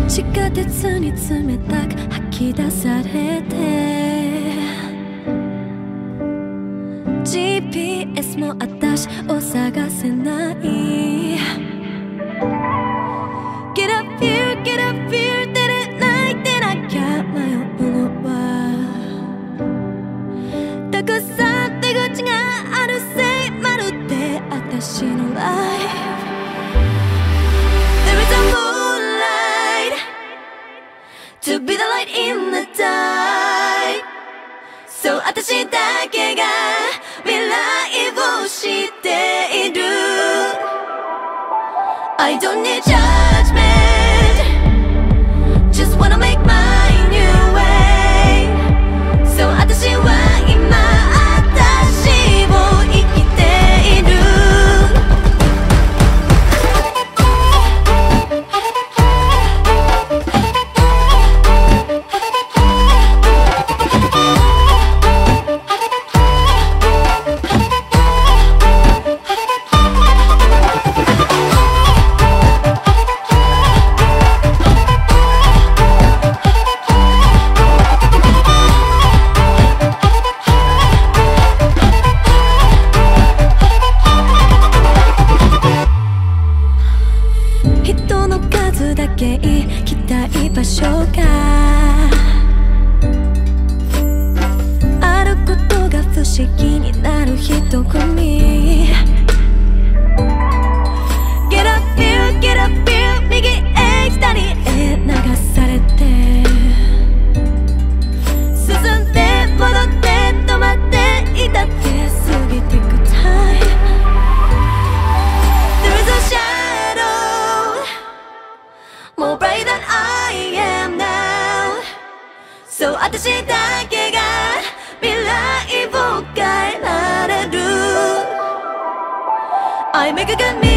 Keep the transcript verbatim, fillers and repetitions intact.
地下鉄に冷たく吐き出されて ジーピーエス も私を探せない Get up here, get up here 出れないでなきゃ迷うのはたくさん出口があるせいまるで私の life There is a moonlight To be the light in the dark So 私だけが未来を知っている I don't need judgment Just wanna make my new way So 私は今私を生きている人の数だけ行きたい場所があることが不思議になる人組 Get up here, get up here 右へ左へ流されて進んで戻って止まっていたって過ぎてく time There is a shadow More bright than I am now So 私だけが未来を変えられる I make a good